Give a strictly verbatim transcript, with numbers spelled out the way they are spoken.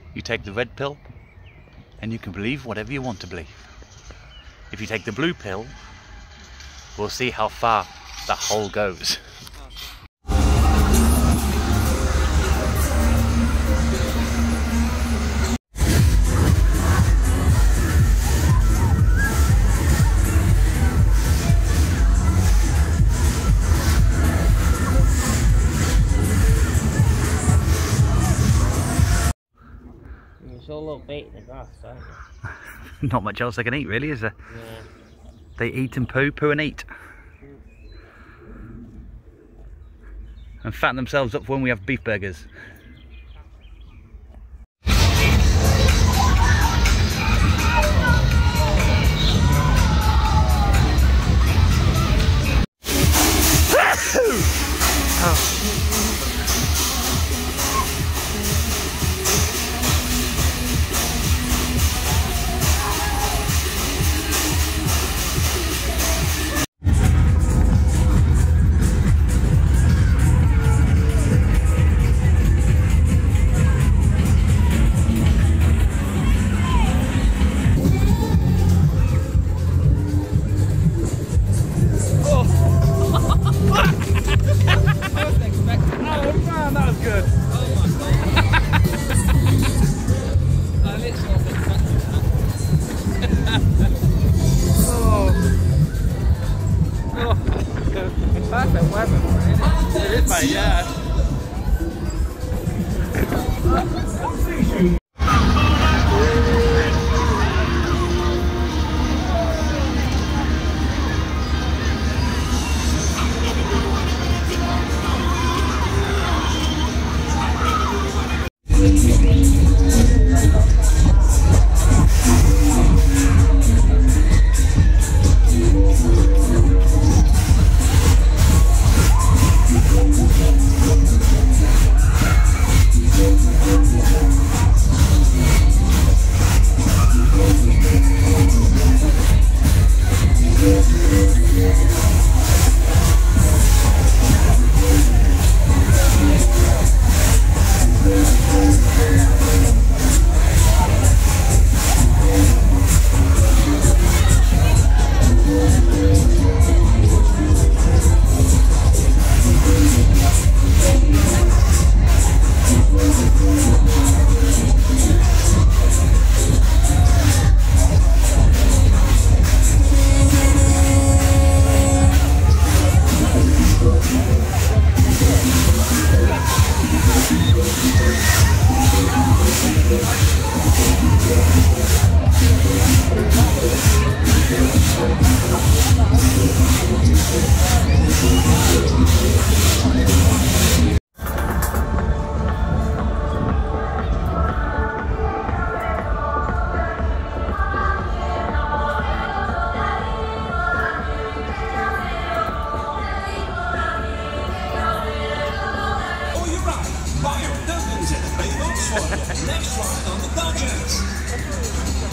You take the red pill and you can believe whatever you want to believe. If you take the blue pill, we'll see how far that hole goes. It's all a little bait in the grass, don't you? Not much else they can eat, really, is there? Yeah. They eat and poo, poo and eat. And fatten themselves up for when we have beef burgers. Oh. Perfect weather for it, isn't it? It is, mate, yeah. Next ride on the budget.